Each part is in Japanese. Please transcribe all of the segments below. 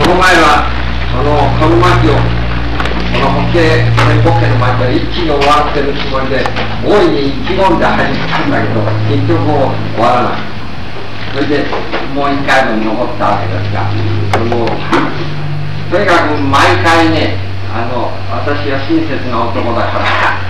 の前はこの巻をこのホッケの巻を一気に終わってるつもりで大いに意気込んで入ったんだけど結局終わらない。それでもう一回分残ったわけですが、とにかく毎回ね、私は親切な男だから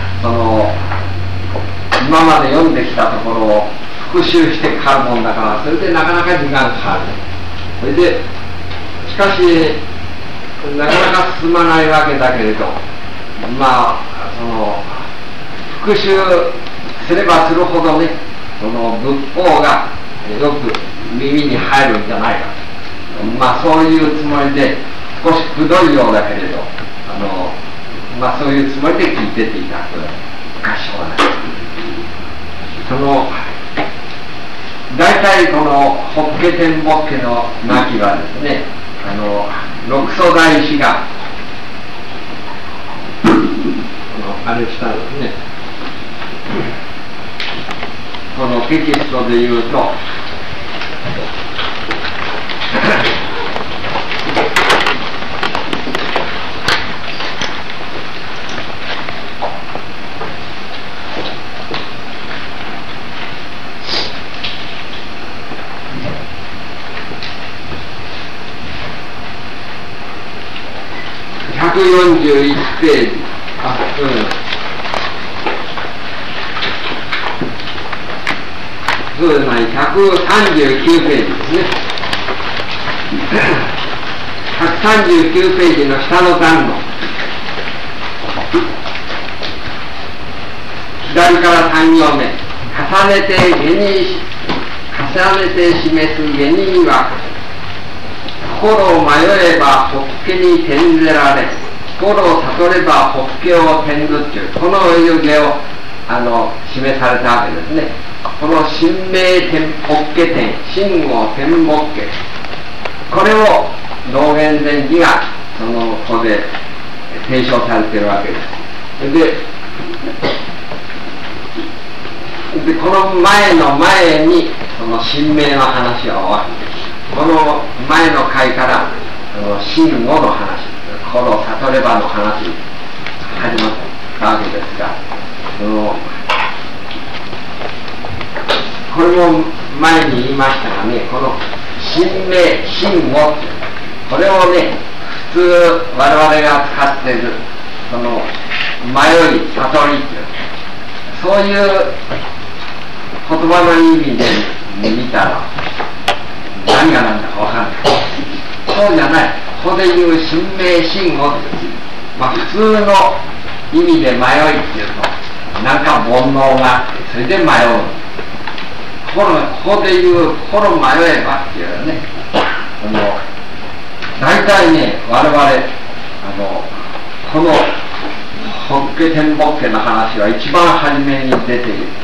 今まで読んできたところを復習してかかるもんだから、それでなかなか時間かかる。それでしかしなかなか進まないわけだけれど、復習すればするほどね、その仏法がよく耳に入るんじゃないか、そういうつもりで少しくどいようだけれど、そういうつもりで聞いてていた。かしょうがない。大体この法華天法華の巻はですね、六祖大師があれしたんですね。このテキストで言うと141ページ、そうですね、139ページですね。139ページの下の段の左から3行目、重ねて示す下には心を迷えば法華に転ぜられ、心を悟れば法華を転ずっていう、このいう下を示されたわけですね。この真明天法華天、真語天法華、これを道元禅師がここで提唱されているわけです。でこの前にその真明の話が終わって、この前の回から真語の話、心を悟ればの話始まったわけですが、これも前に言いましたがね、この真明真語、これをね、普通我々が使っている迷い悟りっていう、そういう言葉の意味で見たら何が何だか分からない。そうじゃない。ここで言う真明真語って、普通の意味で迷いっていうとなんか煩悩があって、それで迷う。ここで言う心迷えばっていうね、大体ね、我々この法華天法華の話は一番初めに出てくる。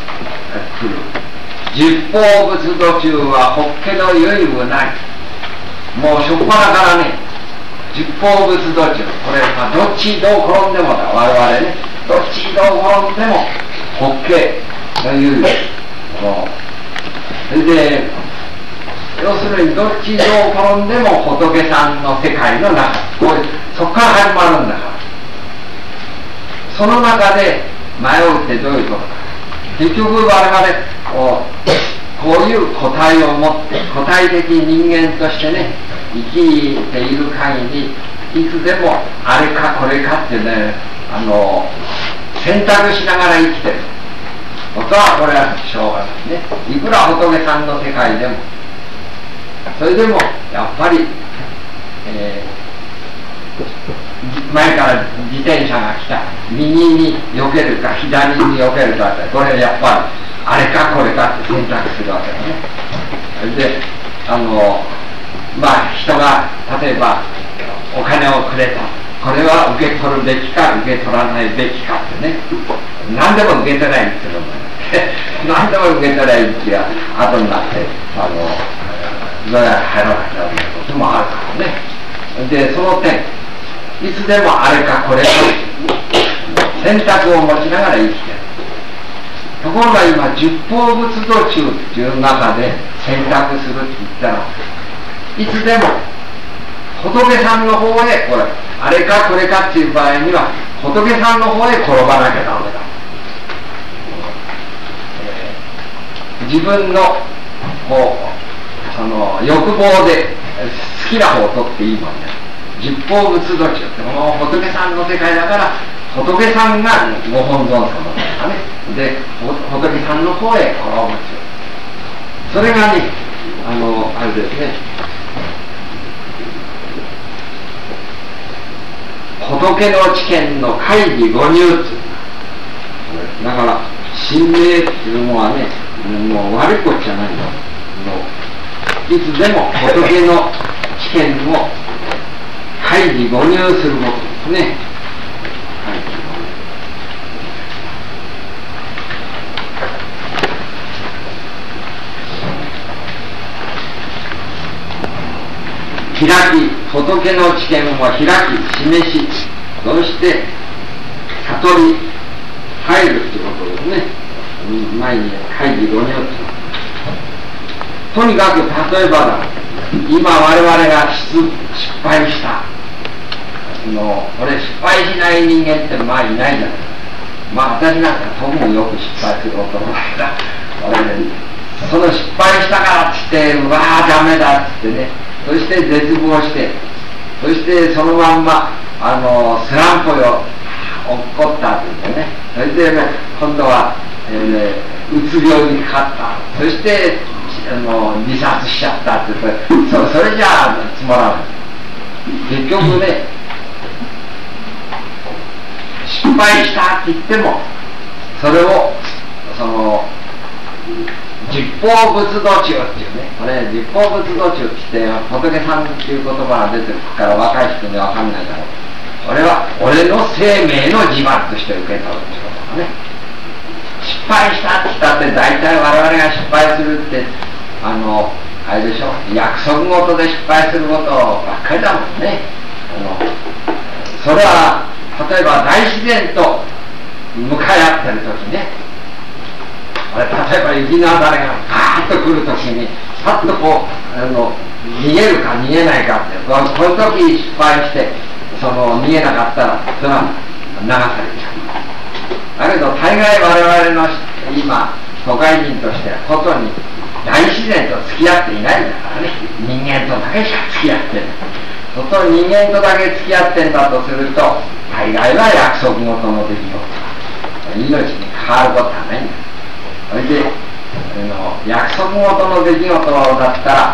十方仏土中は法華の唯無ない。もう初っ端からね、十方仏土中、これどっちどう転んでもだ、我々ね、どっちどう転んでも法華の唯無。それで要するにどっちどう転んでも仏さんの世界の中、そこから始まるんだから、その中で迷うってどういうことか。結局我々こういう個体を持って、個体的人間としてね、生きている限りいつでもあれかこれかってね、選択しながら生きてることは、これはしょうがないね。いくら仏さんの世界でも、それでもやっぱり、前から自転車が来た、右に避けるか左に避けるかって、これやっぱりあれかこれかって選択するわけだね。で人が例えばお金をくれた、これは受け取るべきか受け取らないべきかってね、何でも受け取らないっていうの何でも受け取らないっていう後になってどうやら入らなきゃいけないこともあるからね。でその点、いつでもあれかこれか選択を持ちながら生きてる。ところが今十方仏土中っていう中で選択するって言ったら、いつでも仏さんの方へこれあれかこれかっていう場合には仏さんの方へ転ばなきゃダメだ。自分のこうその欲望で好きな方を取っていいもんね。十方仏土地ってこの仏さんの世界だから仏さんがご本尊様だからね。で仏さんの方へ転ぶっていうそれがねあれですね、仏の知見の開示誤入っていうだから神明っていうのはねもう悪いこっちゃないんだ。いつでも仏の知見を開示誤入することですね。開き、仏の知見を開き示し、そして悟り入るということですね。前に開示誤入とにかく例えばだ、今我々が失敗した俺失敗しない人間ってまあいないじゃない。まあ私なんかともよく失敗する男だからその失敗したからっつってうわーダメだっつってね、そして絶望して、そしてそのまんまスランプを起こったって言ってね、それで、ね、今度は、うつ病にかかった、そして自殺しちゃったって言ってそれじゃあつまらない。結局ね失敗したって言ってもそれを十方仏土中っていうね、これ十方仏土中って言って仏さんっていう言葉が出てくるから若い人には分かんないだろう。これは俺の生命の地盤として受け取るっていうことだね。失敗したって言ったって大体我々が失敗するってあれでしょ、約束事で失敗することばっかりだもんね。それは例えば大自然と向かい合ってる時ね、例えば雪のあたりがガーッと来る時にパッとこう逃げるか逃げないかってこの時失敗して逃げなかったらそれは流されちゃう。だけど大概我々の今都会人としては外に大自然と付き合っていないんだからね、人間とだけしか付き合ってない。外人間とだけ付き合ってんだとすると大概は約束事の出来事、命に関わることはないんだ。それで約束事の出来事だったら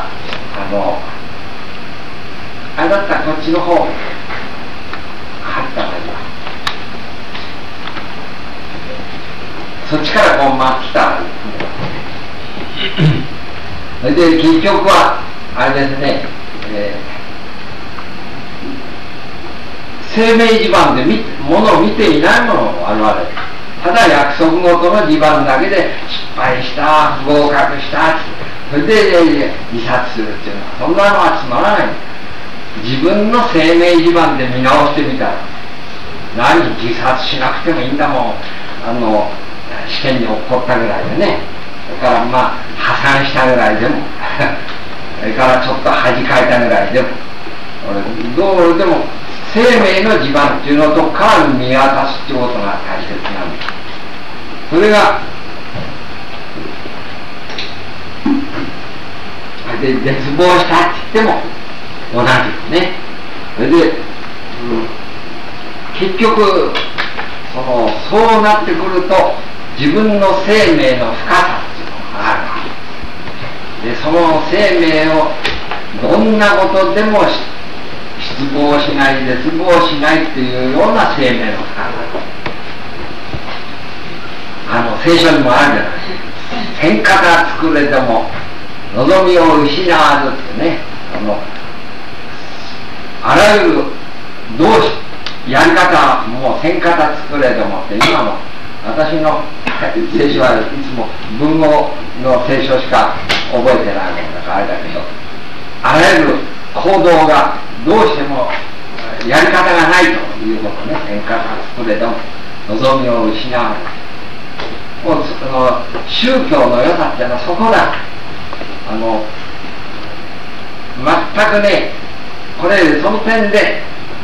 あれだったらこっちの方入ったらいいわ。そっちからこう回ってきたらいい。それで結局はあれですね、生命地盤でものを見ていないものを我々ただ約束事の地盤だけで失敗した不合格したそれで自殺するっていうのはそんなのはつまらない。自分の生命地盤で見直してみたら何自殺しなくてもいいんだもん。試験に起こったぐらいでね、それからまあ破産したぐらいでもそれからちょっと恥かいたぐらいでもどうでも生命の地盤っていうのとから見渡すっていうことが大切なんです。それがで絶望したって言っても同じですね。それで、結局そうなってくると自分の生命の深さっていうのがある。でその生命をどんなことでも失望しない絶望しないっていうような生命の深さ。聖書にもあるじゃない。天下が作れても望みを失わずってね、あらゆるやり方もう天下が作れてもって今の私の聖書はいつも文語の聖書しか覚えてないものだからあれだけど、あらゆる行動がどうしてもやり方がないということね。天下が作れても望みを失わない。宗教の良さっていうのはそこだ。全くねこれその点で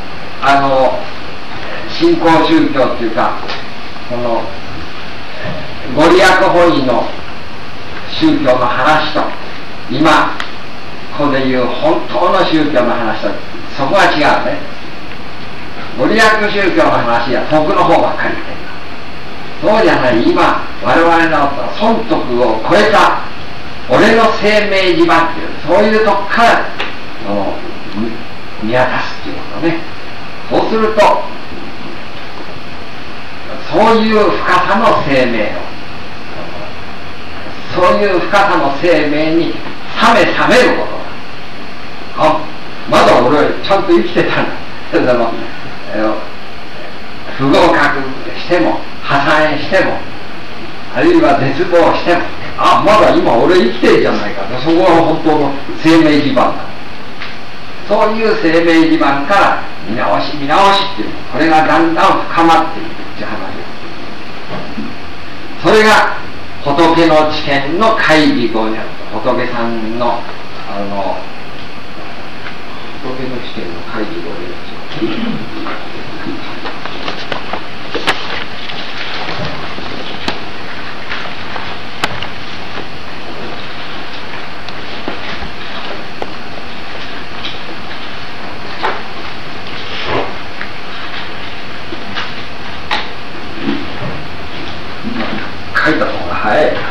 新興宗教っていうかこのご利益本位の宗教の話と今ここでいう本当の宗教の話とそこは違うね。ご利益宗教の話は徳の方ばっかり言ってる。そうじゃない、今我々の損得を超えた俺の生命地盤っていうそういうとこから見渡すっていうことね。そうするとそういう深さの生命をそういう深さの生命に冷めることがまだ俺はちゃんと生きてたんだ不合格しても破産してもあるいは絶望してもまだ今俺生きてるじゃないかとそこは本当の生命地盤だ。そういう生命地盤から見直しっていうこれがだんだん深まっていくっていう話です。それが仏の知見の開示語にあると仏さんの仏の知見の開示語ですよ。書いた方が早い。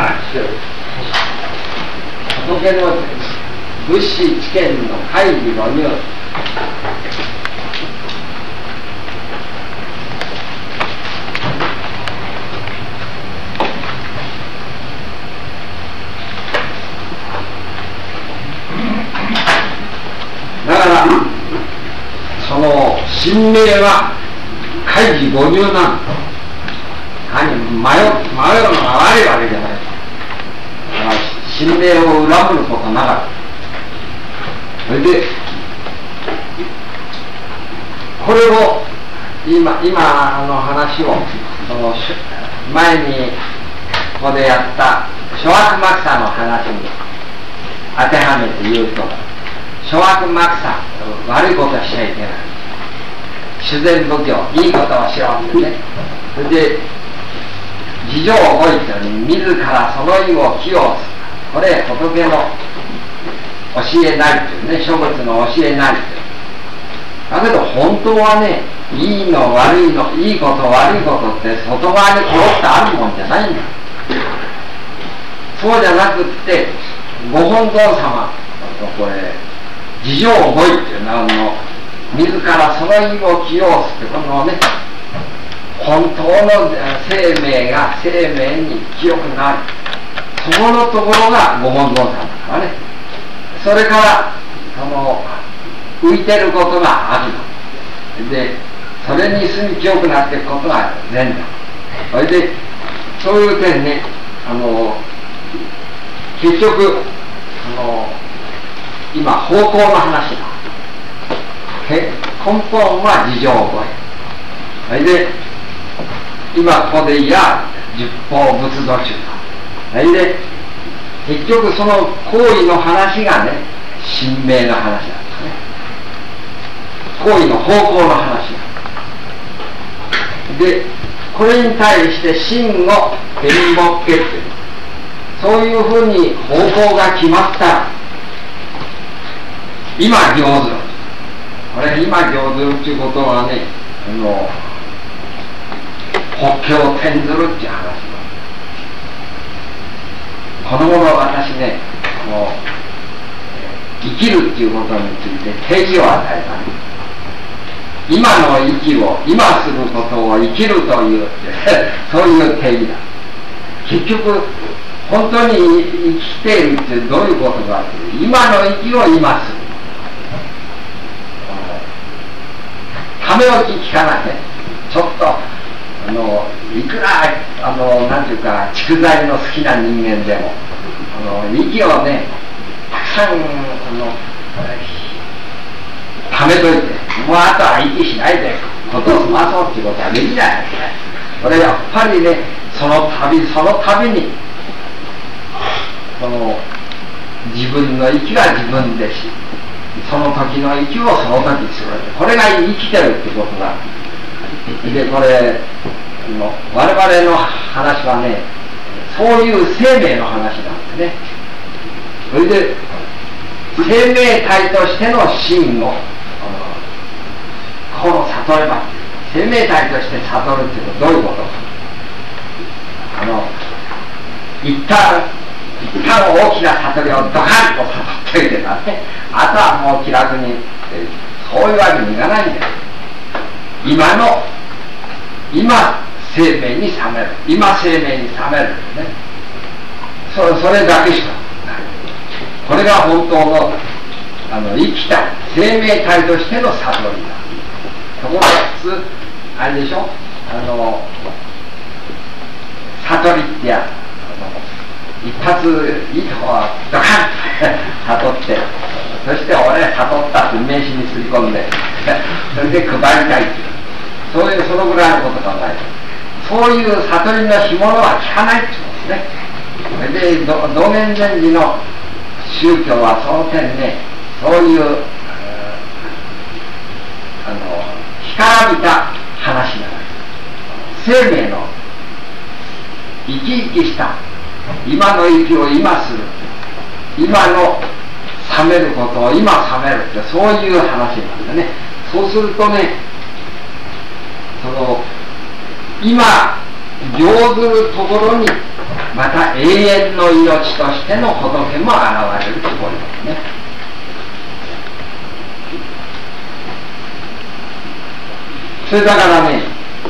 仏の仏師知見の開示のによるだからその神明は開示50なんだ。迷うのが悪いわけじゃない。だから神明を恨むことなかった。それでこれを今の話をその前にここでやった諸悪幕差の話に当てはめて言うと諸悪幕差悪いことはしちゃいけない。修善仏教いいことをしようってね。それで自情を覚えてに自らその意を起用する。これ仏の教えなりというね、諸仏の教えなりという。だけど本当はね、いいの悪いの、いいこと悪いことって外側にコロッとあるもんじゃないんだ。そうじゃなくってご本尊様とこれ自情を覚えっていうの自らその意を起用するってこのね本当の生命が生命に清くなるそこのところがご本尊さんだからね。それから浮いてることが悪だ。でそれに住み清くなっていくことが善だ。それでそういう点ね結局今方向の話だ。根本は自情覚え。それで今ここで十方仏道中だ。それで結局その行為の話がね神明の話なんですね。行為の方向の話でこれに対して真を天目決定そういうふうに方向が決まったら今行ずるこれ今行ずるっていうことはね法華を転ずるっていう話。この頃私ね生きるっていうことについて定義を与えたね。今の息を今することを生きるというそういう定義だ。結局本当に生きているってどういうことかという今の息を今するため置き聞かないね。ちょっといくらなんていうか蓄財の好きな人間でも息をねたくさんためといてもうあとは息しないでことを済まそうっていうことはできない。これやっぱりねその度に自分の息は自分でしその時の息をその時にする。これが生きてるってことだ。で、これ我々の話はね、そういう生命の話なんでね。それで生命体としての真をこの悟れば、生命体として悟るっていうのはどういうことか。一旦大きな悟りをドカンと悟っていてだね、あとはもう気楽に、そういうわけにいかないんだよ。今生命に覚める、今生命に覚めるね。それだけしかない。これが本当の生きた生命体としての悟りだ。ところが普通あれでしょ、悟りってや一発いいとこはドカンと悟って、そして俺悟ったって名刺にすり込んでそれで配りたいっていう、そういうそのぐらいのこと考えて、そういう悟りの干物は効かないって言うんですね。それで道元禅師の宗教はその点ね、そういう干からびた話だ。生命の生き生きした今の息を今する、今の覚めることを今覚めるって、そういう話なんだね。そうするとね、今行ずるところにまた永遠の命としての仏も現れるところですね。それだからね、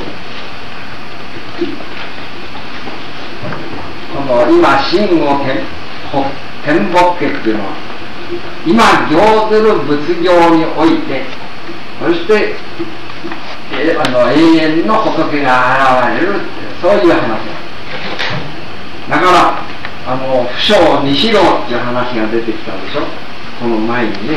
今真を天仏家っていうのは今行ずる仏行において、そして永遠の仏が現れるって、そういう話だから、不生二四郎っていう話が出てきたでしょ、この前にね。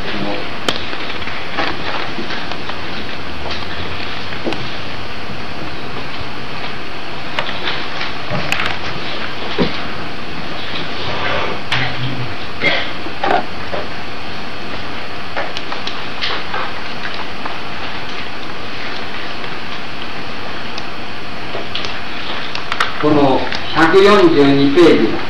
この142ページの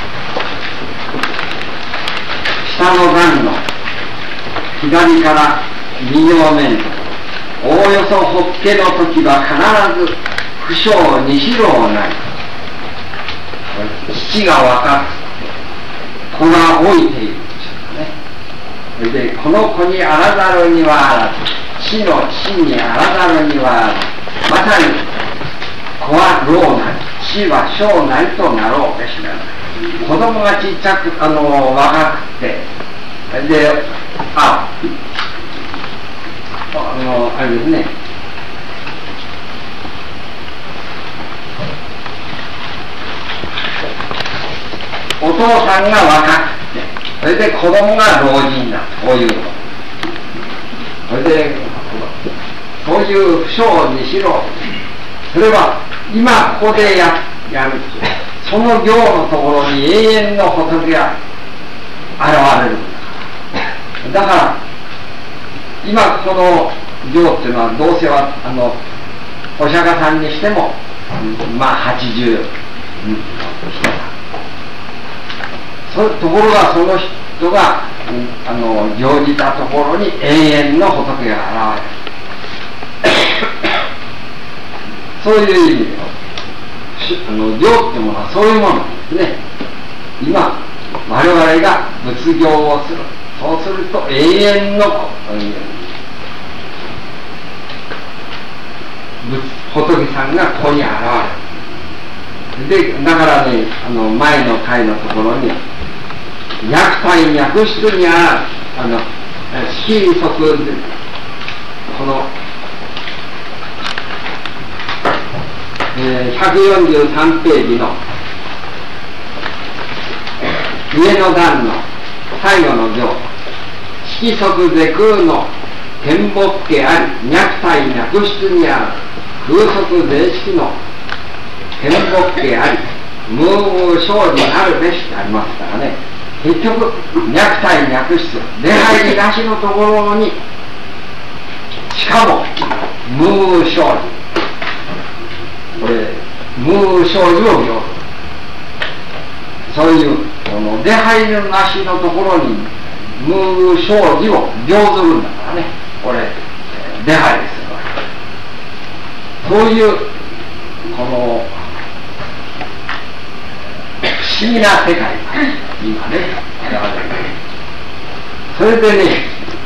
下の段の左から2行目に、おおよそ仏の時は必ず不生二四郎なり、父が若く子が老いているでしょうかね。それでこの子にあらざるにはあらず、父の父にあらざるにはあらず、まさに子は老なり、父は小なりとなろうべしな。子供がちっちゃく若くて、であれですね、お父さんが若くて、それで子供が老人だ、こういうの。それでそういう不生にしろ、それは今ここでやる、その行のところに永遠の仏が現れるんだから、今この行っていうのはどうせはお釈迦さんにしても80人だ。ところがその人が行じたところに永遠の仏が現れる。そういう意味で行ってものはそういうものなんですね。今我々が仏行をする、そうすると永遠の仏さんがここに現れる。でだからね、前の回のところに脈体脈質にある色即この143ページの上の段の最後の行、色即是空の天仏家あり、脈体脈質にある空即是色の天仏家あり、無無生にあるべしってありますからね。 結局脈体脈質出入りなしのところに、しかも無生理、これ無生理を病する。そういうこの出入りなしのところに無生理を病ずるんだからね、これ出入りするわけ。そういうこの不思議な世界が今ね現れる。それでね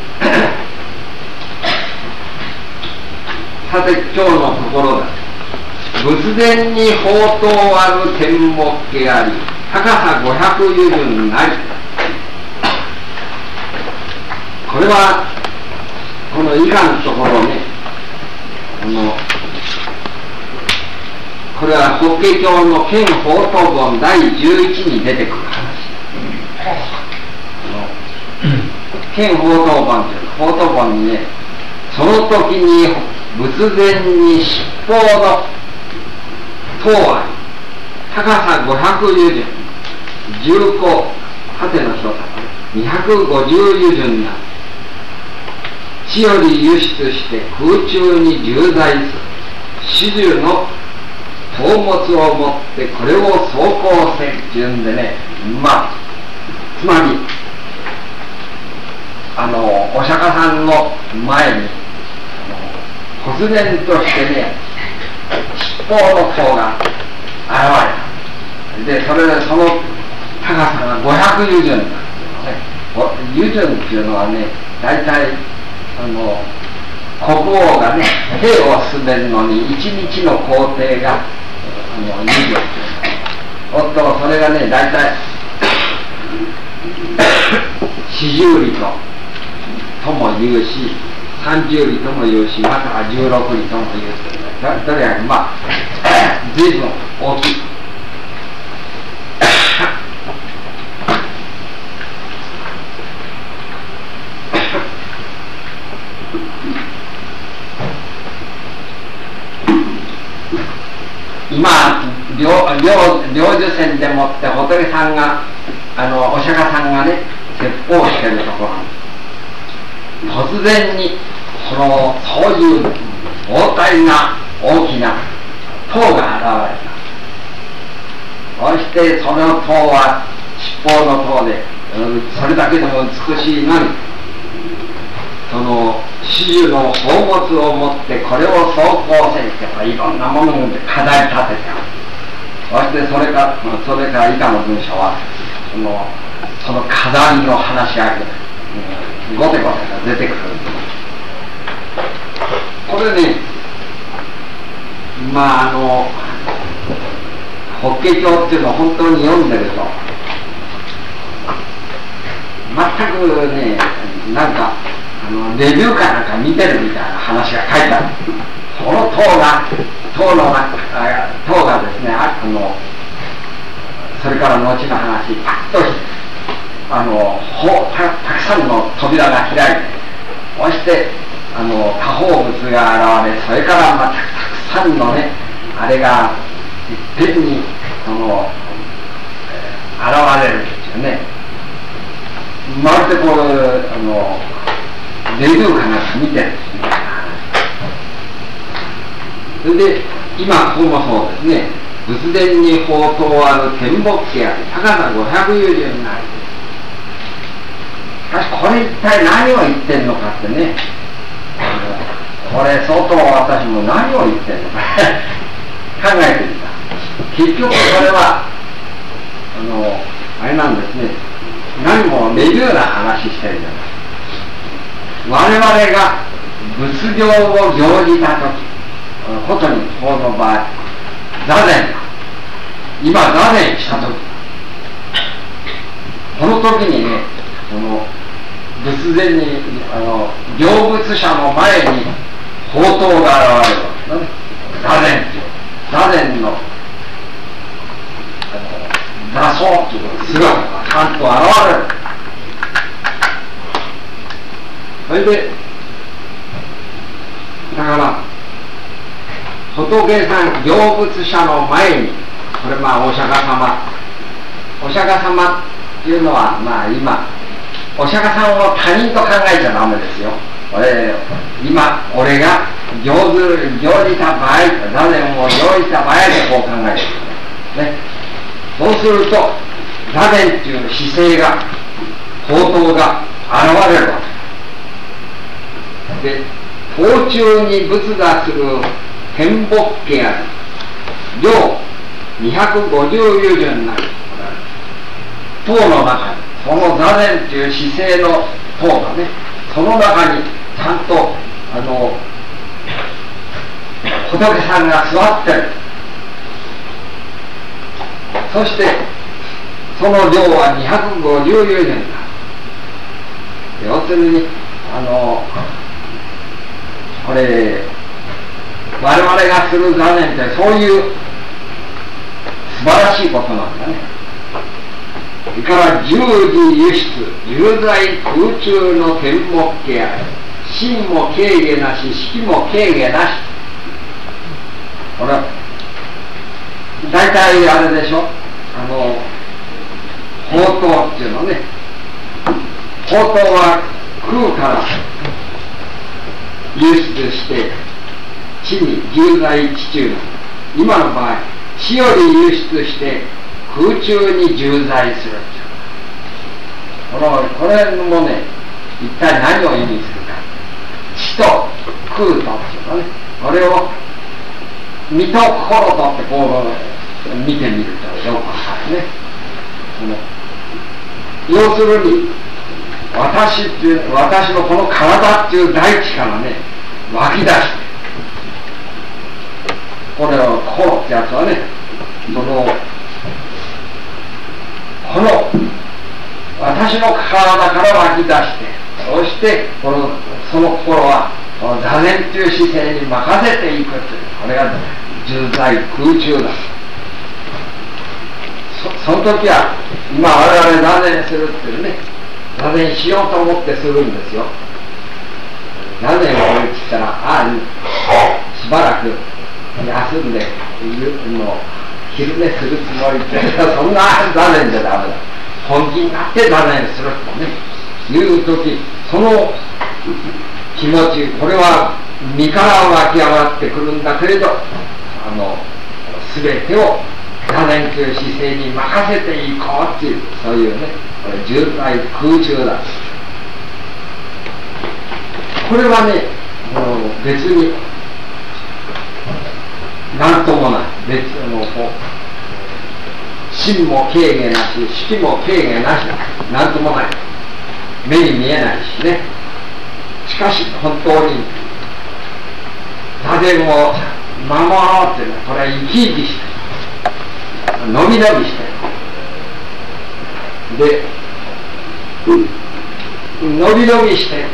さて今日のところだ。仏殿に宝塔ある天目家あり、高さ500由順なり。これはこの以下のところね、これは法華経の見宝塔本第11に出てくる話。見宝塔本という宝塔本にね、その時に仏殿に七宝の塔あり、高さ500由順、10個縦の一つ250由順なり。地より輸出して空中に充在する始終の宝物を持ってこれを走行せるっていうんでね、つまりお釈迦さんの前に忽然としてね、七宝の塔が現れた。でそれでその高さが500由順なんですよね。由順っていうのはね、大体国王がね兵を進めるのに一日の工程が由順。おっとそれがね大体40里とも言うし、30里とも言うし、または16里とも言うし、どれやら随分大きい。今領寿線でもって仏さんがお釈迦さんがね説法してるところ、突然にそういう膨大な大きな塔が現れた。そしてその塔は七宝の塔で、それだけでも美しいのに、その始終の宝物を持ってこれを走行せっていろんなもので飾り立ててある。そしてそれから以下の文章はその飾りの話し合いで、ゴテゴテが出てくる。これね、法華経っていうのを本当に読んでると全くね、なんかレビューかなんか見てるみたいな話が書いてある。その塔がですね、それから後の話、パッとたくさんの扉が開いて、そして多宝物が現れ、それからたくさんのね、あれがいっぺんに現れるんですよね。まるでこうレビューかなんか見てるんですみたいな話。それで今ここもそうですね、仏殿に宝塔ある天目家あり、高さ500由順なり。しかしこれ一体何を言ってんのかってね、これ相当私も何を言ってんのか考えてみた。結局これはあれなんですね、何もレビューな話してるじゃない。我々が仏行を行じたとき、ことにこの場合座禅、今座禅したとき、この時にね、仏前に行仏者の前に宝塔が現れるわけね。座禅っていう座禅の座相という姿がちゃんと現れる。それでだから仏さん行仏者の前に、これお釈迦様っていうのは、まあ今、お釈迦さんを他人と考えちゃダメですよ。今、俺が行じた場合、座禅を行じた場合でこう考える、ね。そうすると、座禅っていう姿勢が、法灯が現れるわけで、頭中に仏がする天仏家ある、量250由順なる塔の中に、その座禅っていう姿勢の塔がね、その中にちゃんと仏さんが座ってる。そしてその量は250由順だ。要するにこれ我々がする座禅ってそういう素晴らしいことなんだね。それから十字輸出重在空中の天目家ある、心も軽下なし識も軽下なし。これ大体あれでしょ、法灯っていうのね、法灯は空から輸出して地に重在地中の、今の場合地より輸出して空中に重在する。これもね、一体何を意味するか。地と空とっていうのね、これを身と心とってこう見てみるとよくわかるね。要するに私のこの体っていう大地からね湧き出して、これを心ってやつはね、この私の体から湧き出して、そしてその心は座禅という姿勢に任せていくという、これが重在空中だ。その時は今我々座禅するっていうね、座禅しようと思ってするんですよ。座禅を言ったらしばらく休んで昼寝するつもりってそんな座禅じゃダメだ。本気になって座禅するとねいう時、その気持ち、これは身から湧き上がってくるんだけれど、全てを座禅という姿勢に任せていこうっていう、そういうね、これ重在空中だ。これはね、別に何ともない、別の心も軽下なし識も軽下なしだ。何ともない、目に見えないしね。しかし本当に座禅を守ろうっていうのは、これは生き生きして伸び伸びしてで伸び伸びして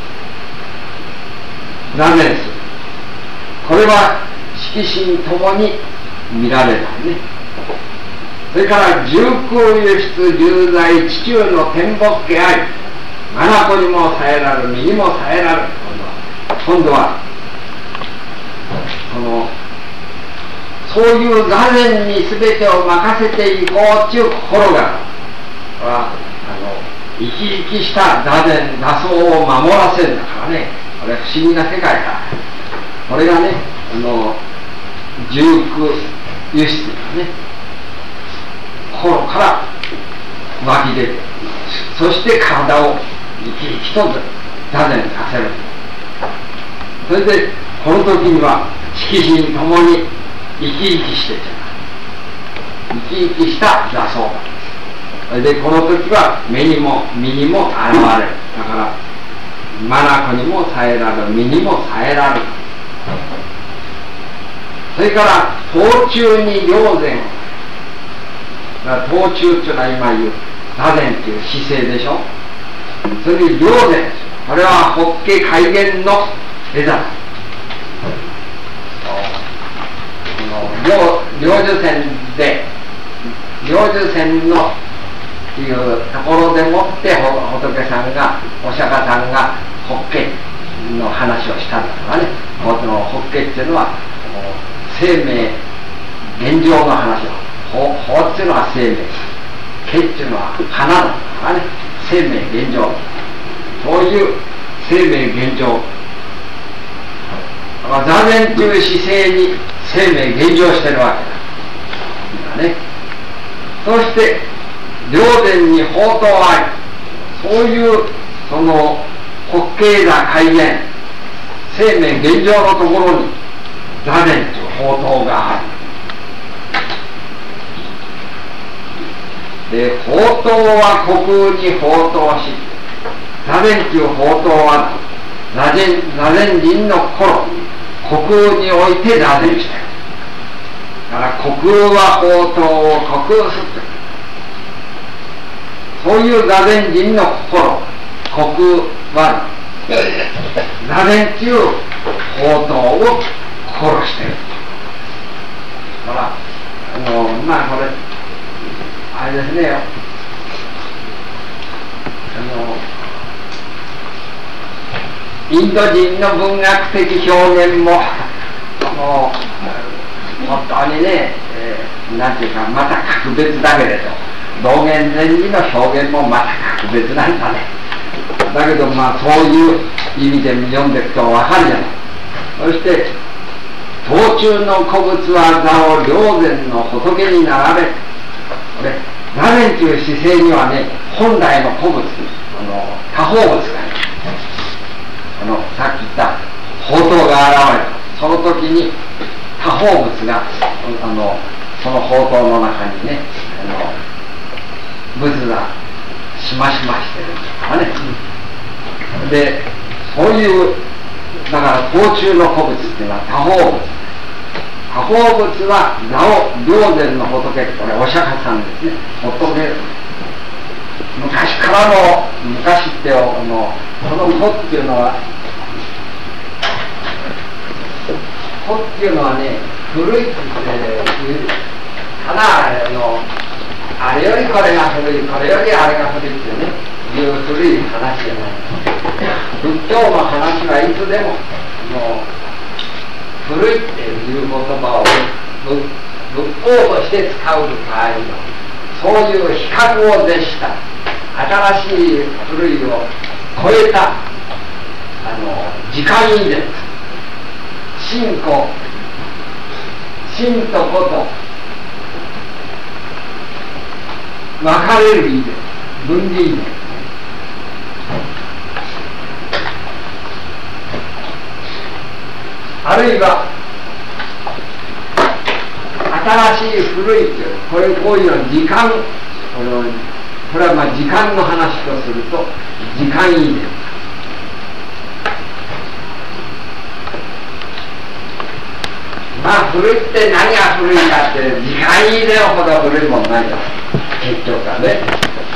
座禅する。これは色心ともに見られないね。それから重空輸出重在地中の天仏家あり、眼にもさえらる身にもさえらる。今度はそういう座禅に全てを任せていこうという心が生き生きした座禅座相を守らせるんだからね。これは不思議な世界だ。これがね重空輸出がね心から湧き出て、そして体を生き生きと座禅させる。それでこの時には色心ともに生き生きして生き生きした座相なんです。それでこの時は目にも身にも現れる。だから眼にもさえらる、身にもさえらる。それから頭中に霊禅。頭中っていうのは今言う座禅っていう姿勢でしょ。それに霊禅、これは法華開現の絵だ。霊樹線で霊樹線のっていうところでもって仏さんがお釈迦さんが法華の話をしたんだからね。法華っていうのは生命現状の話だ。法っていうのは生命、 毛っていうのは花だからね、生命現状、そういう生命現状、座禅という姿勢に生命現状してるわけだね。そして霊殿に宝刀あり、そういうその滑稽な開現、生命現状のところに座禅という宝刀がある。で、宝刀は虚空に宝刀し、座禅という宝刀は座禅人の頃、虚空において座禅している。だから虚空は宝刀を虚空する。そういう座禅人の心、虚空は座禅という宝刀を殺している。だからまあこれあれですね、インド人の文学的表現も本当にね、なんていうかまた格別だけれど、道元禅師の表現もまた格別なんだね。だけどまあそういう意味で読んでいくと分かるじゃない。そして東中の古物は座を霊禅の仏に並べ、これ座禅という姿勢にはね、本来の古物、多宝物がね、さっき言った宝刀が現れる、その時に多宝物がその宝刀の中にね、仏がしましましてるんですからね。で、そういうだから東中の古物っていうのは多宝物。多宝物は座を霊禅の仏、これお釈迦さんですね。仏、昔からの、昔ってこの古っていうのは、古っていうのはね、古いって言ってただあれよりこれが古い、これよりあれが古いってね、いう古い話じゃない。仏教の話はいつでも古いっていう言葉を仏法として使う場合のそういう比較を絶した新しい古いを超えた時間以前、真と子と分かれる以前、分離以前、あるいは新しい古いという、こういうのは時間、これはまあ時間の話とすると時間以前、まあ古いって何が古いかって時間以前ほど古いもんないから結局はね、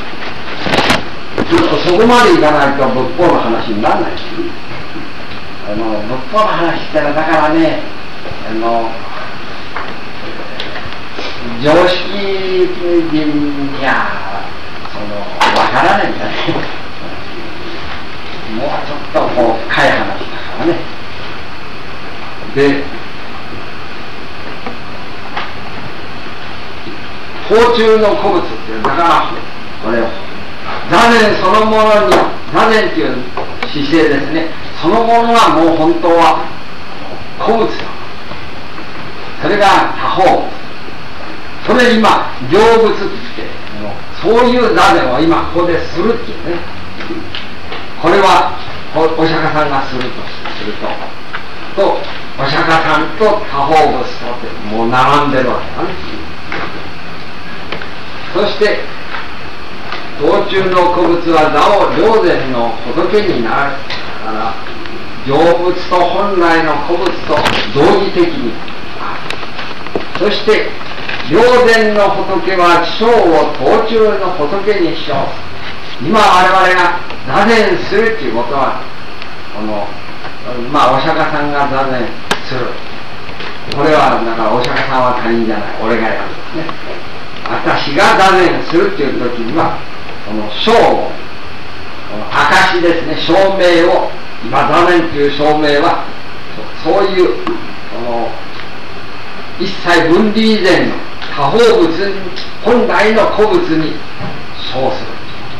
そこまでいかないと仏法の話にならないし、仏法の話したらだからね、常識人にはわからないんだね。もうちょっと深い話だからね。で、宝中の古物っていう、だからこれ座禅そのものに、座禅っていう姿勢ですね、そのものはもう本当は古物だ。それが多宝物。それ今行物って言って、そういう座禅を今ここでするっていうね。これはお釈迦さんがするとするとお釈迦さんと多宝物とってもう並んでるわけだね。そして道中の古物は座を霊禅の仏になるから行物と本来の古物と同時的にある。そして霊禅の仏は地上を道中の仏に称す。今我々が座禅するっていうことはまあお釈迦さんが座禅する、これはだからお釈迦さんは他人じゃない、俺がやるんですね。私が座禅するっていう時にはこの証を、証ですね、証明を、今座禅という証明はそういう一切分離以前の多宝物に、本来の古物にそうする。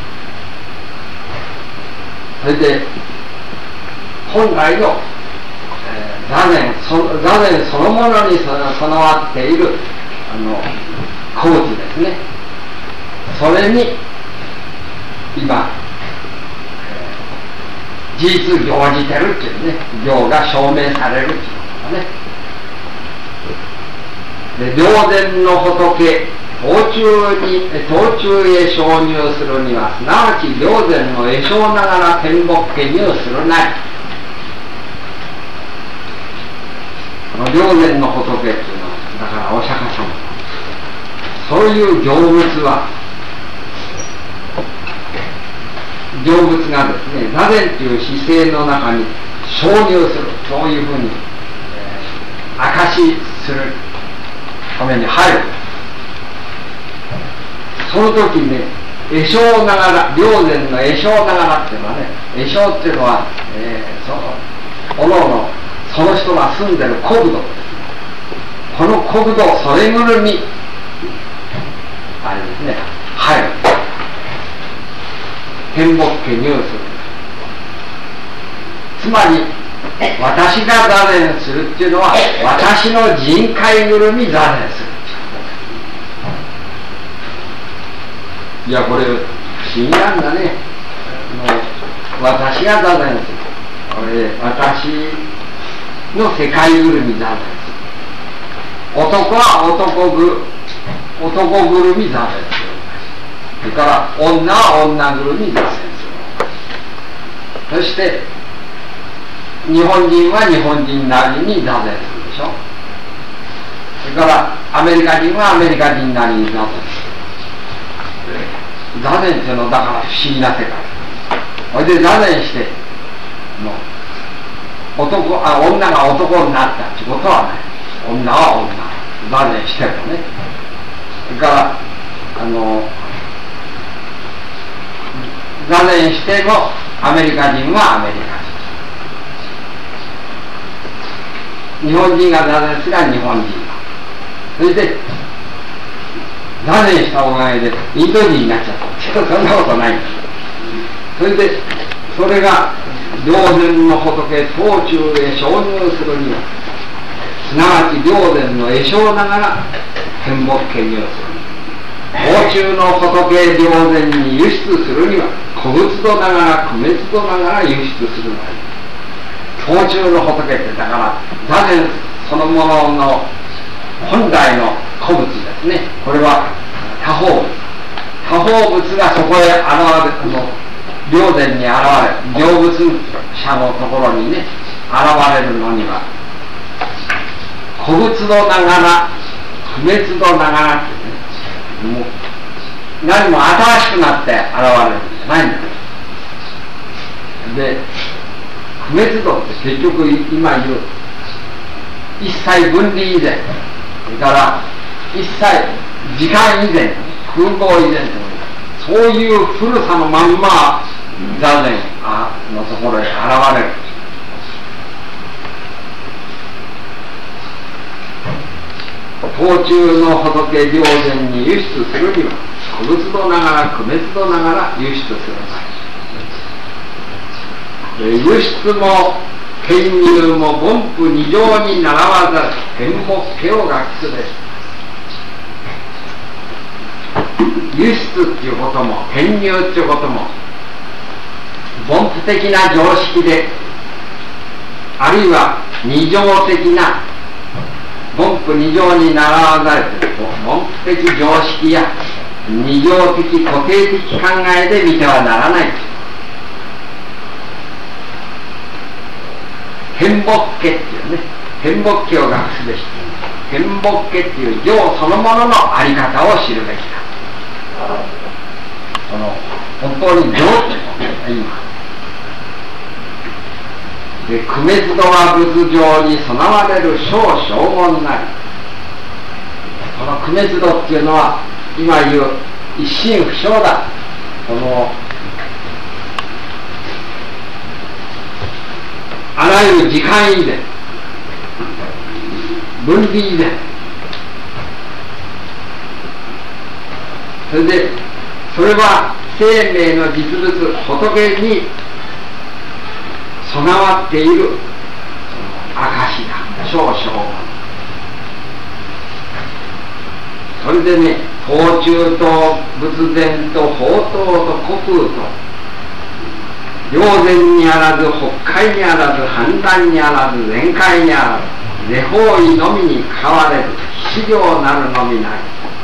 それで本来の座禅そのものに備わっている構図ですね。それに今、事実生じてるっていうね、行が証明されるっていうことがね。で、霊禅の仏頭中へ昇入するには、すなわち霊禅の会称ながら天目家入するなり。霊禅の仏っていうのは、だからお釈迦様、そういう行物は、行物がですね、座禅という姿勢の中に昇入する、そういうふうに、証しするために入る。その時にね、会称ながら、霊禅の会称ながらっていうのはね、会称っていうのは、おのおのその人が住んでる国土、この国土それぐるみあれですね、入る。天目家入する。つまり私が座禅するっていうのは、私の人海ぐるみ座禅する。いや、これ不思議なんだね。私が座禅する。これ私の世界ぐるみ座禅する。男は男ぐるみ座禅する。それから女は女ぐるみ座禅する。そして日本人は日本人なりに座禅するでしょ。それからアメリカ人はアメリカ人なりに座禅する。座禅っていうのだから不思議な世界。それで座禅して女が男になったってことはない。女は女、座禅してもね。それから座禅してもアメリカ人はアメリカ人、日本人が座禅すれば日本人、それで座禅したおかげでインド人になっちゃった。そんなことない。それでそれが霊禅の仏頭中へ昇入するには、すなわち霊禅の会称ながら天目家入する。頭中の仏霊禅に輸出するには、古仏度ながら不滅度ながら輸出するのがいい。頭中の仏ってだから座禅そのものの本来の古物ですね。これは他方物がそこへ現れる、霊禅に現れる、成仏者のところにね現れるのには、古物度ながら不滅度ながらってね、もう何も新しくなって現れるんじゃないんだ。で不滅度って結局今言う一切分離以前、それから一切時間以前、空港以前という、そういう古さのまんま座禅のところへ現れる。頭中の仏霊禅に輸出するには、古仏度ながら不滅度ながら輸出するのだ。輸出も転入も凡夫二乗にならわざる天目家を学すべし。輸出っていうことも転入っていうことも凡夫的な常識で、あるいは二乗的な凡夫二乗にならわざる凡夫的常識や二乗的固定的考えで見てはならない。天目家っていうね、天目家を学すべし。天目家っていう行そのもののあり方を知るべきだ。本当に行っていうのは今で、不滅度は仏上に備われる小正言なり。この不滅度っていうのは今言う一心不生だ。あらゆる時間以前、分離以前、それでそれは生命の実物仏に備わっている証だ、少々。それでね、法中と仏前と法灯と虚空と霊前にあらず北海にあらず反乱にあらず全海にあらず是方位のみに変われる資料なるのみない。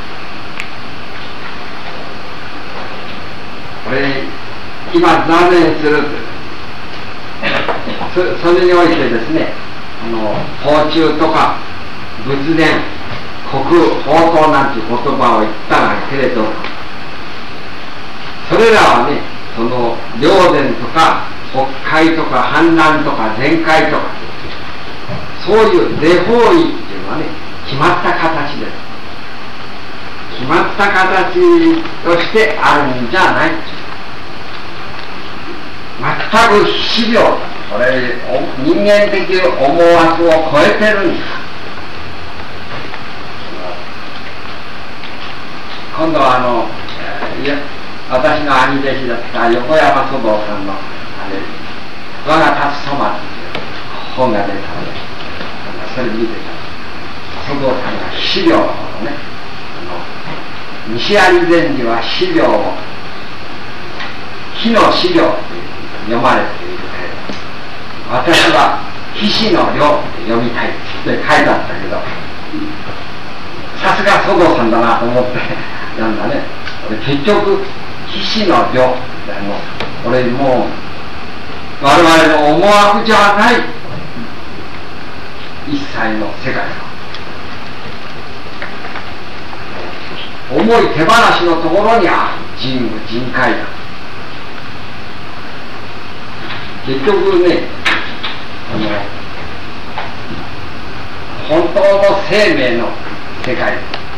これ今座禅するそれにおいてですね、法中とか仏前虚空法灯なんていう言葉を言ったがけれど、それらはね、その霊前とか北海とか反乱とか全海とか、そういう是方位っていうのはね、決まった形です。決まった形としてあるんじゃない。全く非思量、これ人間的思惑を超えてるんです。今度は私の兄弟子だった横山祖道さんの「我が立つそば」という本が出たので、それ見てた祖道さんが非思量のことね、西有禅師は非思量を非の思量と読まれているけれど、私は非死の量って読みたいって書いてあったけど、さすが祖道さんだなと思って読んだね。俺結局非死の量って俺もう我々の思惑じゃない一切の世界だ。重い手放しのところにある人無人海だ。結局ね、本当の生命の世界、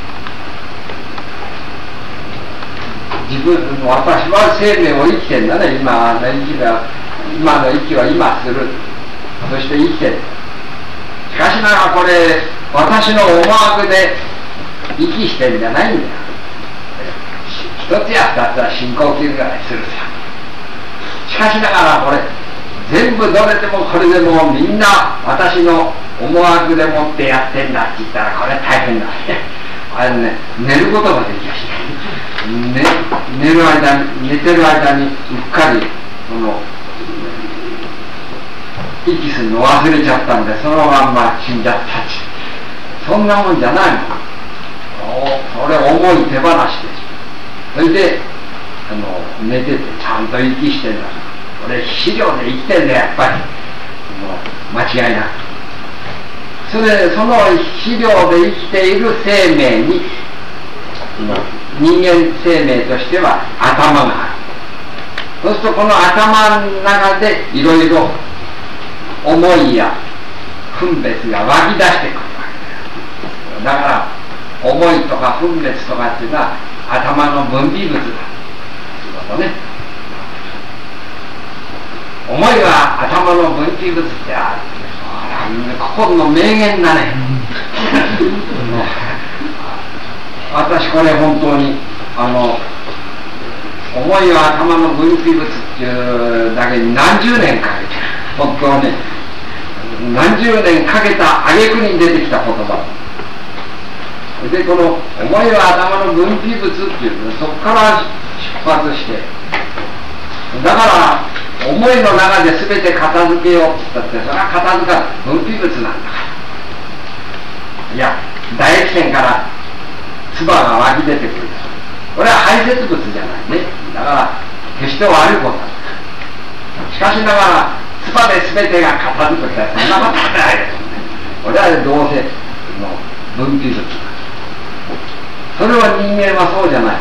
私は生命を生きてんだね。今の息は今する、そして生きてる。しかしながらこれ私の思惑で息してるんじゃないんだよ。一つや二つは深呼吸ぐらいするさ。しかしながらこれ全部どれでもこれでもみんな私の思惑でもってやってんだって言ったらこれ大変だね。あれね、寝ることができやしない、寝てる間にうっかり息するの忘れちゃったんで、そのまんま死んじゃったって、そんなもんじゃないもん。それ重い手放しです。それで寝ててちゃんと息してんだから、俺資料で生きてんだよ、やっぱり間違いなく。その資料で生きている生命に人間生命としては頭がある。そうするとこの頭の中でいろいろ思いや分別が湧き出してくるわけだ。だから思いとか分別とかっていうのは頭の分泌物だということね。思いは頭の分泌物である。ここの名言だね。私これ本当に思いは頭の分泌物っていうだけに何十年かけて、本当に何十年かけた挙句に出てきた言葉で、この思いは頭の分泌物っていうのはそこから出発して、だから思いの中で全て片付けようって言ったって、それは片付かない分泌物なんだから。いや、唾液腺から唾が湧き出てくる。これは排泄物じゃないね。だから決して悪いことだ。しかしながら唾で全てが片付くってそんなことはないですよね。これはどうせの分泌物だ。それは人間はそうじゃない。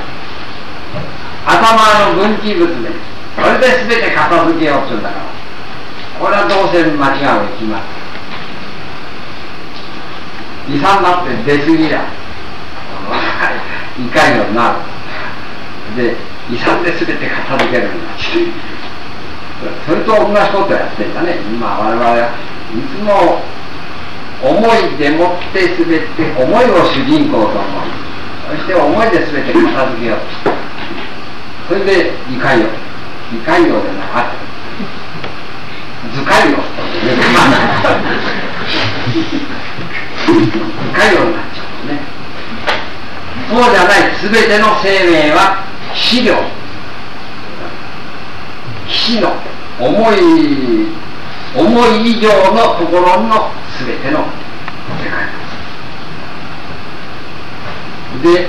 頭の分泌物でそれで全て片付けようとするんだから、これはどうせ間違うに決まる。遺産だって出過ぎだ。いかにもなる。で、遺産で全て片付けるんだ。それと同じことをやってんだね。今我々はいつも思いでもって全て思いを主人公と思い、そして思いで全て片付けようとして、 それで胃潰瘍でなかった図潰瘍胃潰瘍になっちゃうね。そうじゃない、すべての生命は死量、死の思い以上のところのすべての世界で、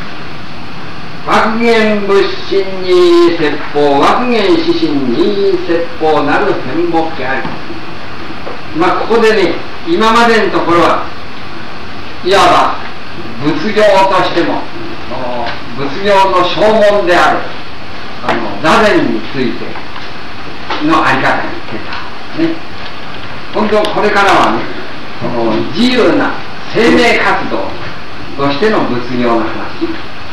悪言仏心に説法、悪言死心に説法なる変木家あり。ここでね、今までのところはいわば仏業としても仏業の証文である座禅についてのあり方に出たね。今度これからはね、自由な生命活動としての仏業の話、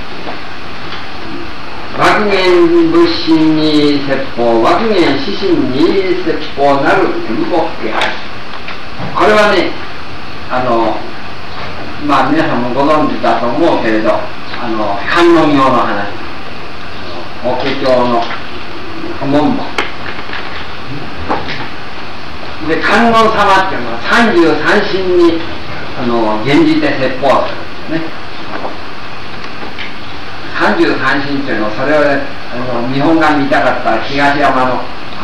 悪言仏心に説法、悪言死心に説法なる変木家あり。これはね、皆さんもご存知だと思うけれど、観音用の話、法華経の門門で、観音様っていうのは33神に現じて説法するんですね。33神っていうのは、それを日本が見たかったら東山の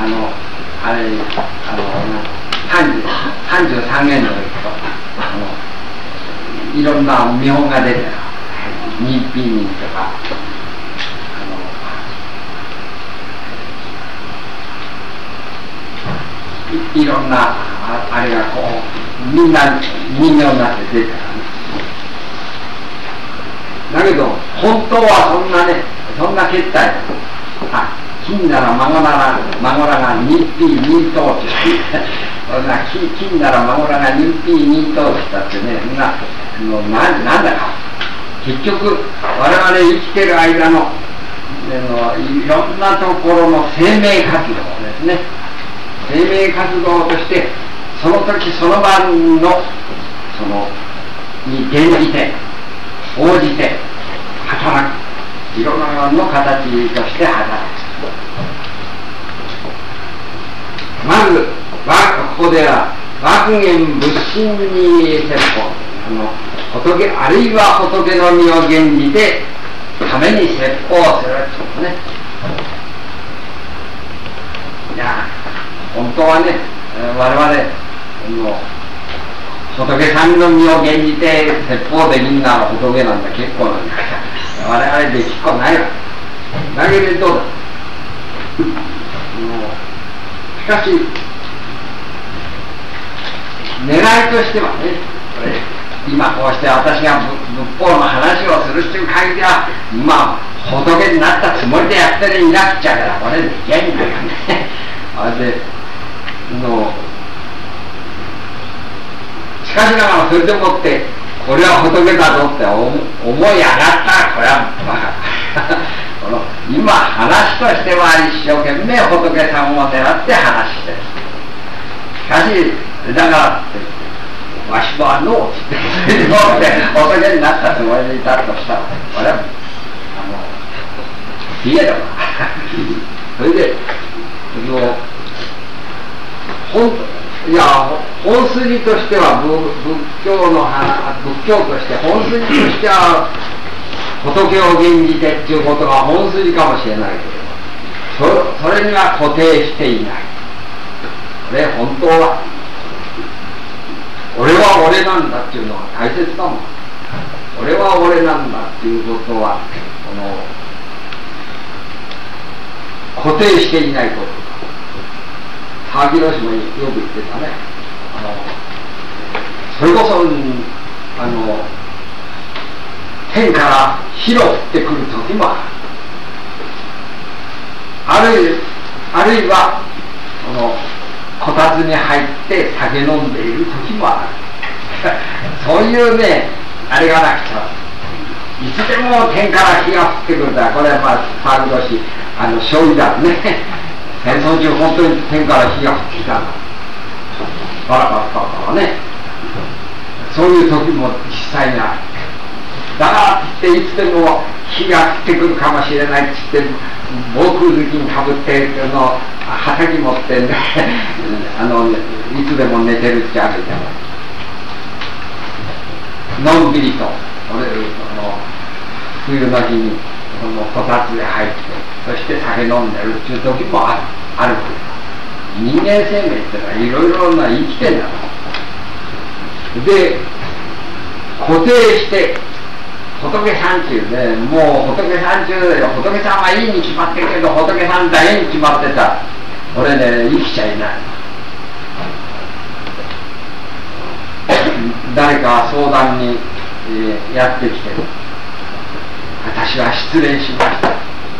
33元の行くといろんな見本が出てる。人品人とかいろんなあれがこうみんな人形になって出てる。だけど本当はそんな結体金なら孫らが日品人頭って金なら孫らが日品人頭って言ったってね、なんだか結局我々生きてる間のいろんなところの生命活動ですね。生命活動としてその時その場のに現じて応じて働く、いろんなの形として働く。まずここでは悪言仏心に説法、仏あるいは仏の身を現じてために説法をするってことね。いや本当はね、我々仏さんの身を現じて説法できんなら仏なんだ結構なんだから我々できっこないわけだけれどしかし狙いとしてはね、今こうして私が仏法の話をするっていう限りは仏になったつもりでやってるいなくちゃからこれできゃいいんだよねしかしながらそれでもってこれは仏だぞって思い上がったらこれは今話としては一生懸命仏さんを狙って話してる。しかしだからってわしはノーって言って仏になったつもりでいたとしたらこれは消えればそれで本筋としては仏教として本筋としては仏を現じてっていうことが本筋かもしれないけれど、それには固定していない。これ本当は俺は俺なんだっていうのが大切だもん。俺は俺なんだっていうことは固定していないこと。沢木宏もよく言ってたね。それこそ天から火の降ってくる時もあるいはこたつに入って酒飲んでいる時もあるそういうねあれがなくちゃいつでも天から火が降ってくるんだ。これは沢木宏勝利だね戦争中本当に天から火が降ってきたんだ。バラバラバラね。そういう時も実際にある。だからっていつでも火が降ってくるかもしれないって言って防空頭巾かぶってはたき持ってねいつでも寝てるっちゃわけじゃない。のんびりと冬の日にこたつで入って、そして酒飲んでるっていう時もある。人間生命ってのはいろいろな生きてんだで、固定して仏さんっていうね、もう仏さんっていうよ、仏さんはいいに決まってるけど仏さんだけに決まってた。俺ね、生きちゃいない。誰か相談に、やってきて、私は失礼しました。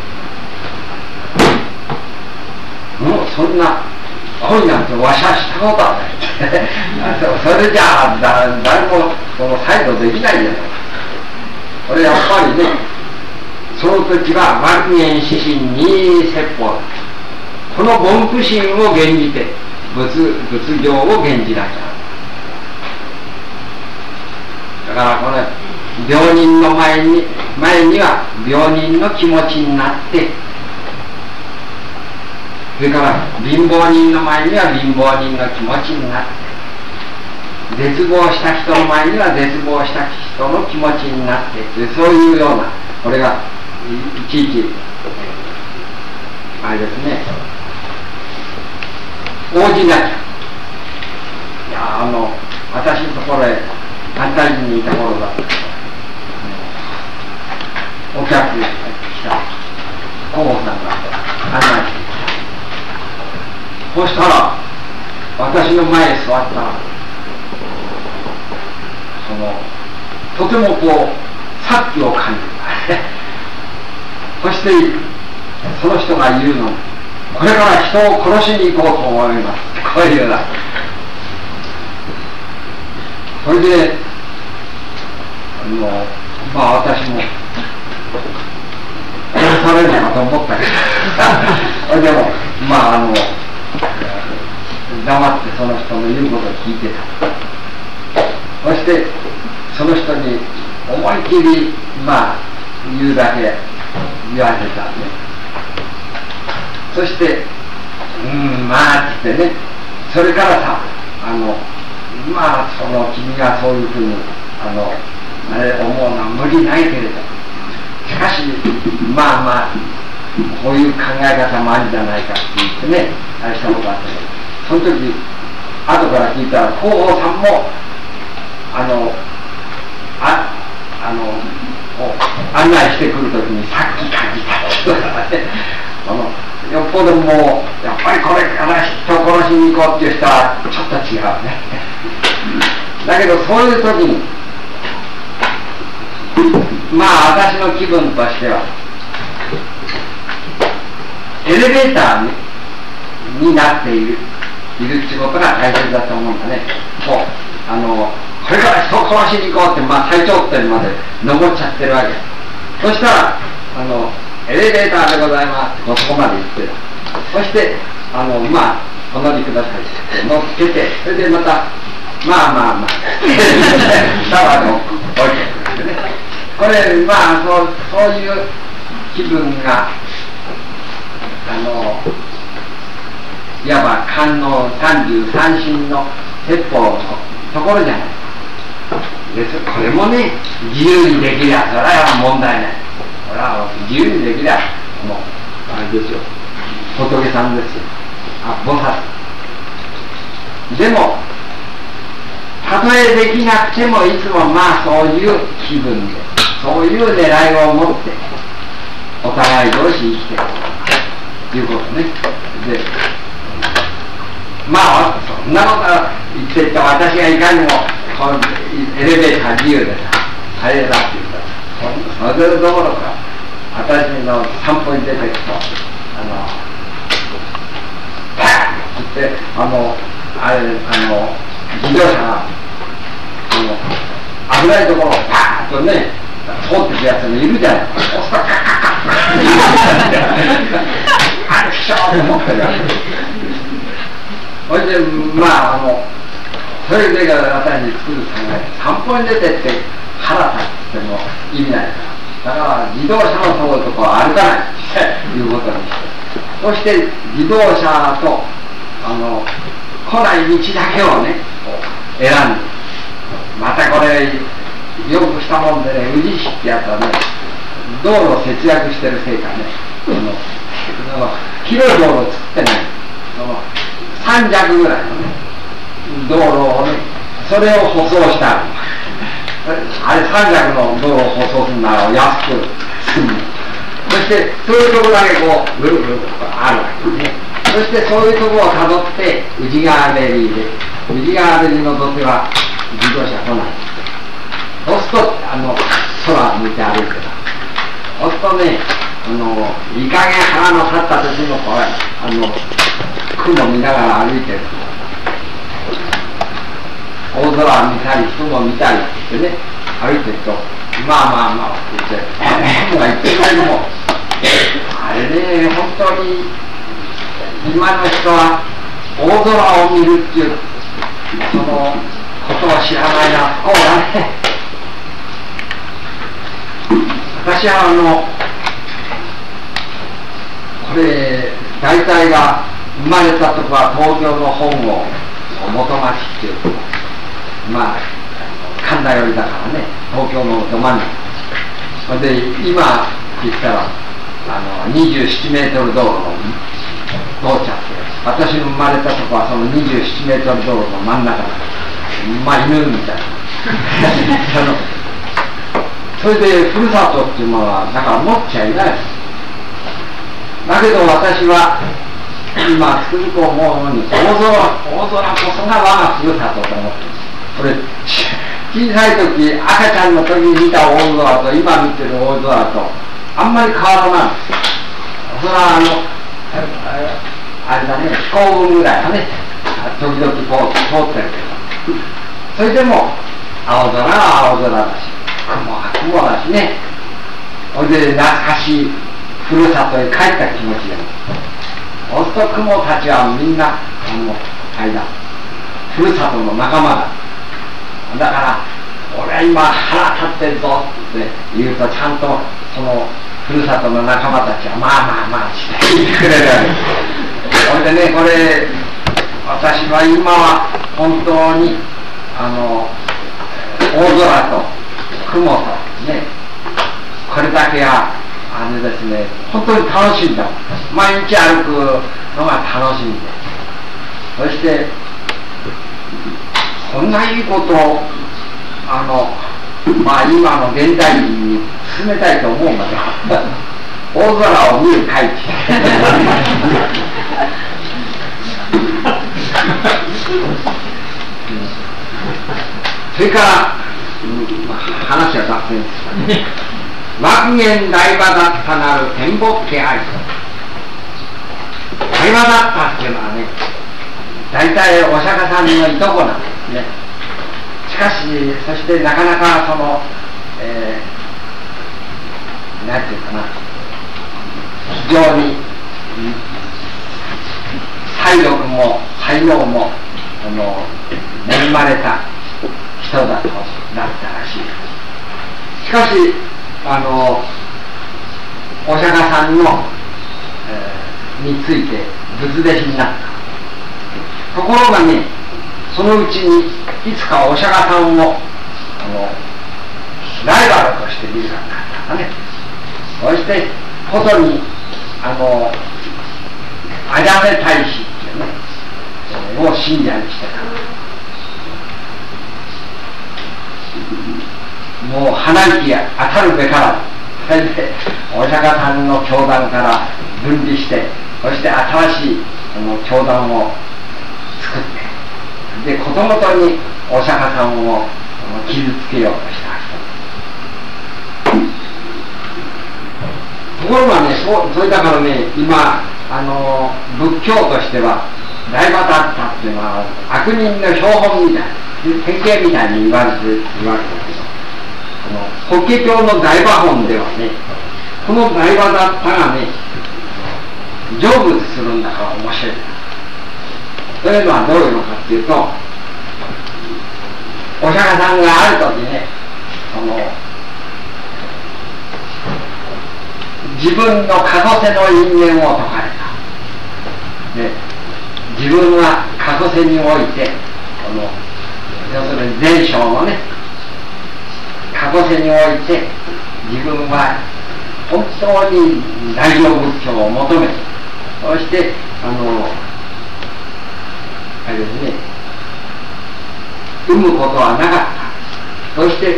もうそんな恋なんてわしはしたことはないそれじゃあ誰もその再度できないじゃない。これやっぱりね、その時は万元指針に説法、この凡夫心を減じて仏行を減じなきゃ。だからこれ病人の前には病人の気持ちになって、それから貧乏人の前には貧乏人の気持ちになって、絶望した人の前には絶望した人の気持ちになってっていう、そういうような、これがいちいちあれですね、応じなきゃ。いや私のところへ反対にいた頃だった。お客が来た候補さんが案内してきた。そしたら私の前へ座ったら、とてもこう殺気を感じたそしてその人が言うの、これから人を殺しに行こうと思います、こういうような。それで私も殺されるかと思ったけどでも黙ってその人の言うことを聞いてた。そしてその人に思いっきり言うだけ言わせたんで、そしてって言ってね、それからさ君がそういうふうに思うのは無理ないけれど、しかしこういう考え方もあるんじゃないかって言ってね、あれしたことがあったけど、その時後から聞いたら広報さんも案内してくる時にさっき感じたっていうからねよっぽどもうやっぱりこれから人を殺しに行こうっていう人はちょっと違うねだけどそういう時に私の気分としてはエレベーターになっているっていうことが大切だと思うんだね。これから人を殺しに行こうって最頂点まで登っちゃってるわけ。そしたらエレベーターでございますってそこまで行ってる。そしてお乗りくださいって乗っけて、それでまたシャワーで降りてくるんでね。これそういう気分がいわば観音33心の説法のところじゃないです。これもね、自由にできりゃそれは問題ない。これは自由にできりゃもうあれですよ、仏さんですよ、菩薩。でもたとえできなくてもいつもそういう気分で、そういう狙いを持ってお互い同士生きているということね。でそんなこと言ってった私がいかにもエレベーター自由でさあれだって言ったら、それどころか私の散歩に出てくとパーッって言って自動車が危ないところをパーッとね通ってくやつもいるじゃない。押すとカッカッカッあれきしょーと思ってるわけ。それでそれで私に作る考え、散歩に出てって腹立っても意味ないかだから自動車の通るとこは歩かないということにして、そして自動車と来ない道だけをね選んで、またこれよくしたもんでね、宇治市ってやつはね、道路を節約してるせいかね、広い道路を作ってない、3尺ぐらいのね道路をね、それを舗装してある。あれ3尺の道路を舗装するなら安く済む。そしてそういうところだけこうぐるぐるとあるわけですね。そしてそういうところをたどって宇治川べりで、宇治川べりの土手は自動車来ない。そうすると空向いて歩いてた。そうするとね、いい加減腹の立った時のこれ雲見ながら歩いてる。大空見たり雲見たりしてね、歩いてるとまあって言って雲がいってないのもあれね、本当に今の人は大空を見るっていうそのことを知らないな、不幸だね。私はこれ大体が生まれたとこは東京の本郷元町っていう、まあ神田寄りだからね、東京のど真ん中で、今言ったら27メートル道路の道茶って、私の生まれたとこはその27メートル道路の真ん中だから、まあ犬みたいなそれでふるさとっていうものはだから持っちゃいない。だけど私は今つくづく思うのに、大空こそが我がふるさとと思ってる。これ小さい時、赤ちゃんの時に見た大空と今見てる大空とあんまり変わらない。それはあれだね、飛行雲ぐらいはね時々こう通ってるけど、それでも青空は青空だし、雲は雲だしね。それで懐かしいふるさとへ帰った気持ちで、そうすると雲たちはみんなあれだ、ふるさとの仲間だ。だから俺は今腹立ってるぞって言うと、ちゃんとそのふるさとの仲間たちはまあして言ってくれるわけ。それでね、これ私は今は本当に大空と雲とね、これだけはですね、本当に楽しいんだ。毎日歩くのが楽しいんで、そしてこんないいことをまあ今の現代人に進めたいと思うんだけど大空を見る会地それから話は脱線です。幕言大場だったなる天木家ありと。大場だったっていうのはね、大体お釈迦さんのいとこなんですね。しかしそしてなかなかその、なんていうかな、非常に才力も才能も恵まれた人だったらしい。しかしお釈迦さんの、について仏弟子になった。ところがね、そのうちにいつかお釈迦さんをライバルとして見るようになったんだね。そしてことにあやめ大使っていうね、を信者にしてた。もう鼻息が当たるべからず、それでお釈迦さんの教団から分離して、そして新しい教団を作って、でことごとにお釈迦さんを傷つけようとした人。ところがね、それだからね、今仏教としては大場だったっていうのは悪人の標本みたい、典型みたいに言われてるわけですけど、法華経の大場本ではね、この大場だったがね、成仏するんだから面白い。というのはどういうのかっていうと、お釈迦さんがある時ね、 自分の過去世の因縁を説かれた。で、自分は過去世において要するに前生のね、過去世において自分は本当に大乗仏教を求めて、そしてあれですね、生むことはなかった。そして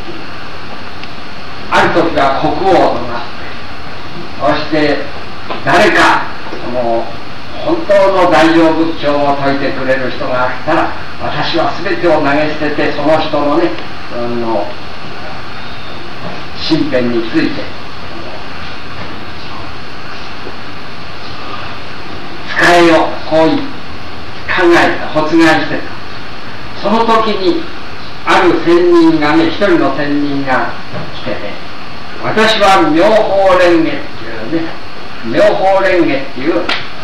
ある時は国王となって、そして誰か本当の大乗仏教を説いてくれる人がいたら、私は全てを投げ捨ててその人のね、身辺について使えよう、こう考えた、発願してた。その時にある仙人がね、一人の仙人が来てね、私は妙法蓮華っていうね、妙法蓮華っていう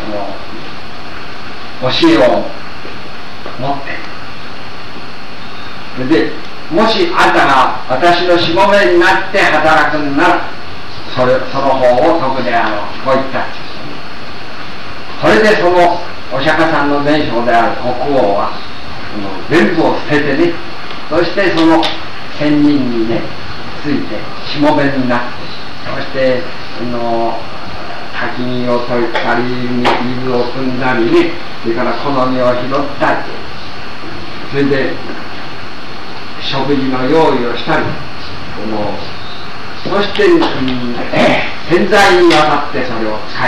教えを持ってる。それでもしあんたが私のしもべになって働くんならその方を説くであろう、こう言ったんです。それでそのお釈迦さんの前生である国王は全部を捨ててね、そしてその仙人にねついてしもべになって、そして焚き火を解いたり水を汲んだりね、それから好みを拾ったり、それで食事の用意をしたり、そして潜在にわたってそれを使え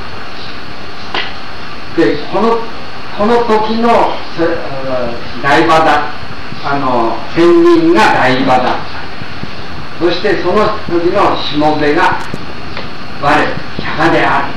た。でこの時の大場だ、仙人が大場だった。そしてその時のしもべが我釈迦である。